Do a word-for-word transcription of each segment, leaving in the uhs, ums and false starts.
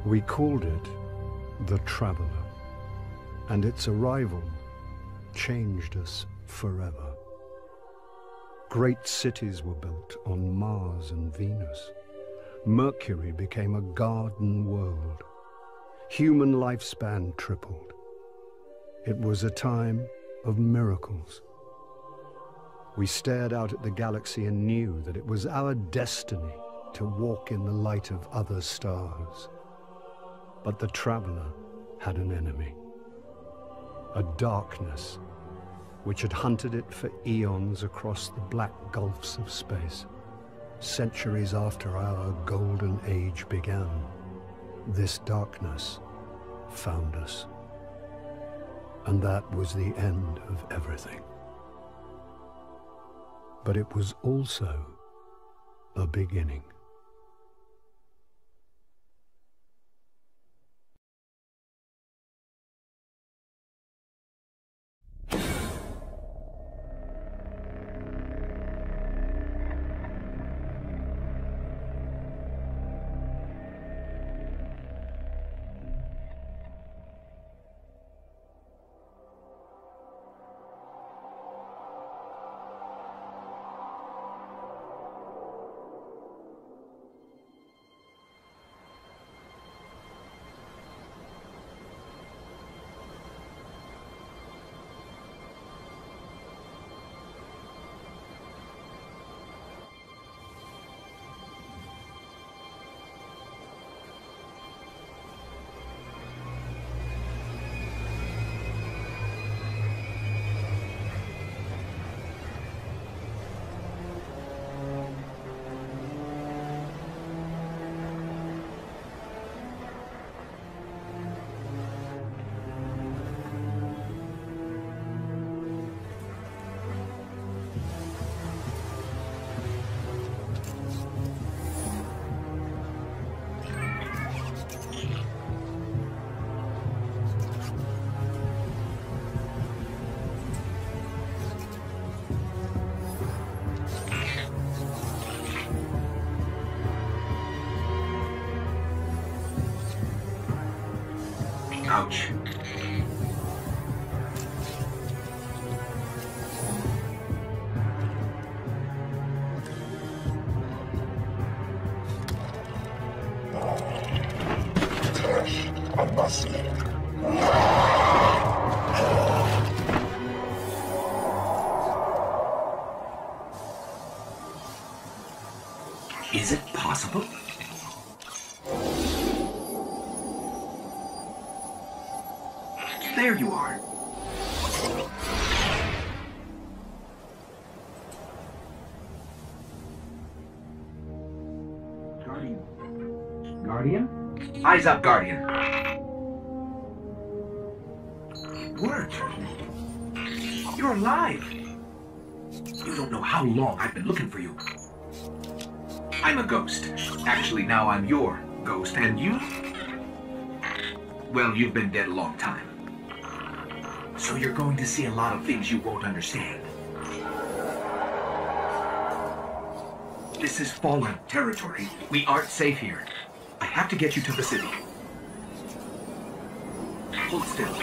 We called it the Traveler, and its arrival changed us forever. Great cities were built on Mars and Venus. Mercury became a garden world. Human lifespan tripled. It was a time of miracles. We stared out at the galaxy and knew that it was our destiny to walk in the light of other stars. But the Traveler had an enemy. A darkness which had hunted it for eons across the black gulfs of space. Centuries after our golden age began, this darkness found us. And that was the end of everything. But it was also a beginning. Ouch. I must leave. Is it possible? There you are. Guardian. Guardian? Eyes up, Guardian. It worked. You're alive. You don't know how long I've been looking for you. I'm a ghost. Actually, now I'm your ghost. And you? Well, you've been dead a long time. So you're going to see a lot of things you won't understand. This is fallen territory. We aren't safe here. I have to get you to the city. Hold still.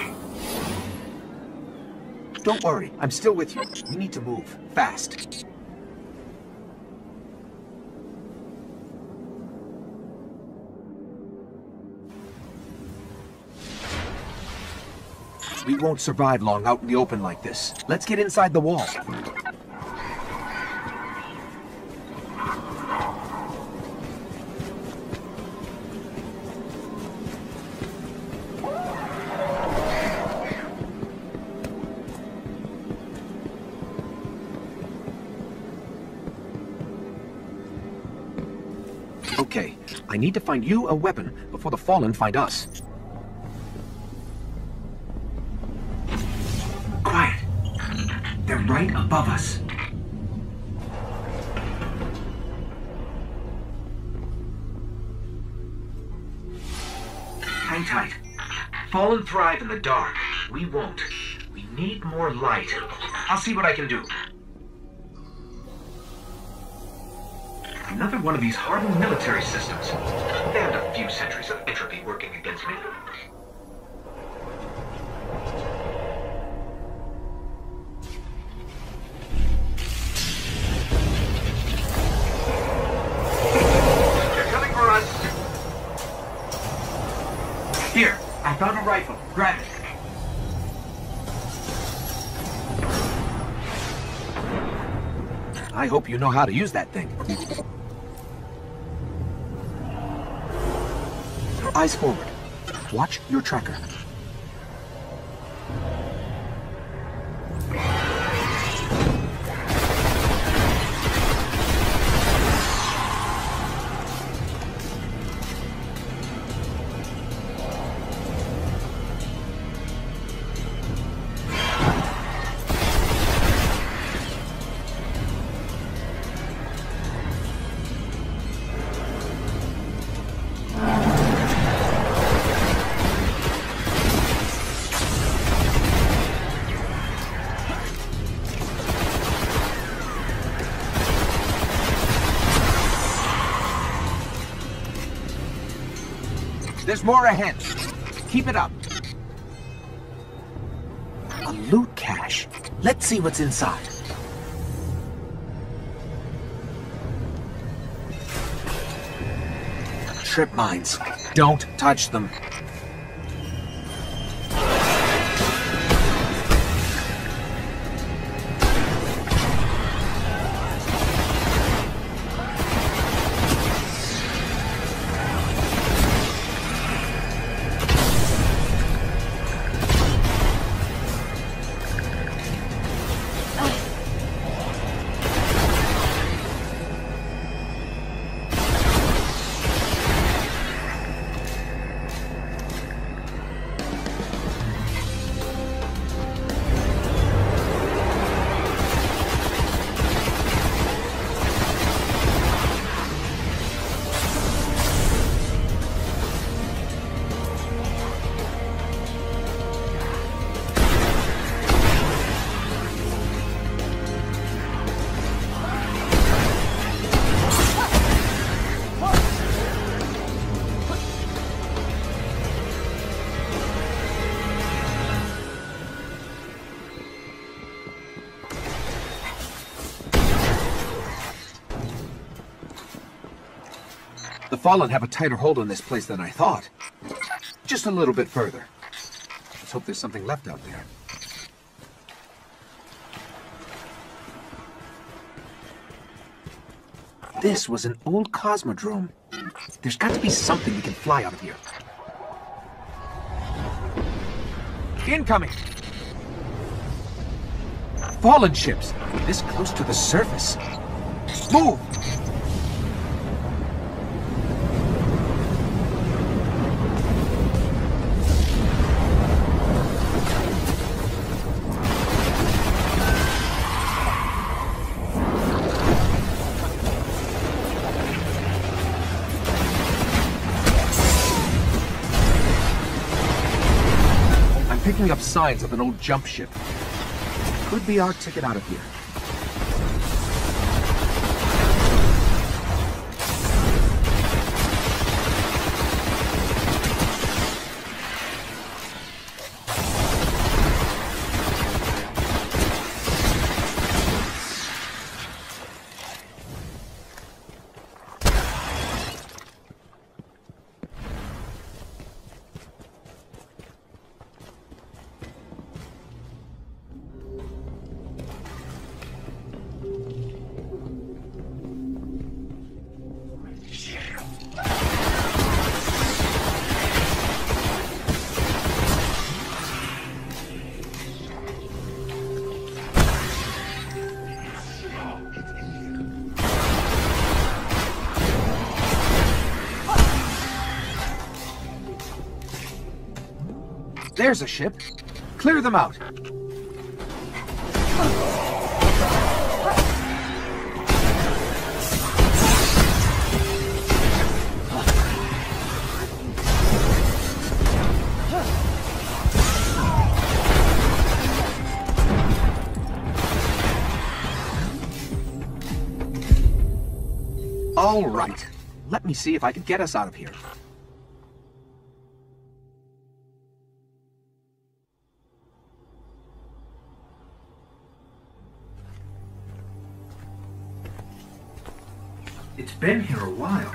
Don't worry, I'm still with you. We need to move. Fast. We won't survive long out in the open like this. Let's get inside the wall. Okay, I need to find you a weapon before the Fallen find us. Quiet! They're right above us. Hang tight. Fallen thrive in the dark. We won't. We need more light. I'll see what I can do. Another one of these hardened military systems. And a few few centuries of entropy working against me. They're coming for us! Here, I found a rifle. Grab it. I hope you know how to use that thing. Eyes forward. Watch your tracker. There's more ahead. Keep it up. A loot cache. Let's see what's inside. Trip mines. Don't touch them. The Fallen have a tighter hold on this place than I thought. Just a little bit further. Let's hope there's something left out there. This was an old cosmodrome. There's got to be something we can fly out of here. Incoming! Fallen ships! This close to the surface. Move! Picking up signs of an old jump ship. Could be our ticket out of here. There's a ship. Clear them out. All right. Let me see if I can get us out of here. It's been here a while.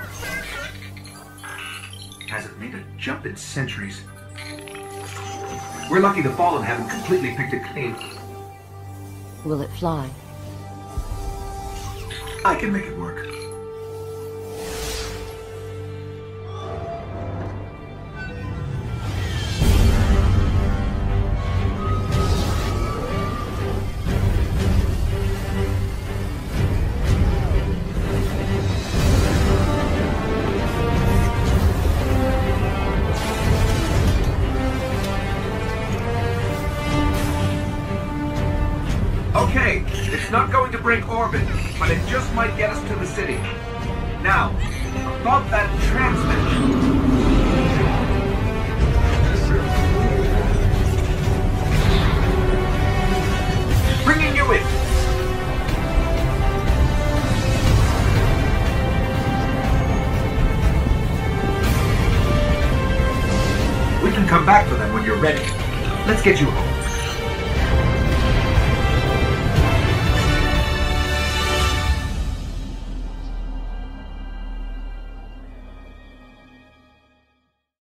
Hasn't made a jump in centuries. We're lucky the Fallen haven't completely picked it clean. Will it fly? I can make it work. Okay, it's not going to break orbit, but it just might get us to the city. Now, above that transmitter. Bringing you in. We can come back for them when you're ready. Let's get you home.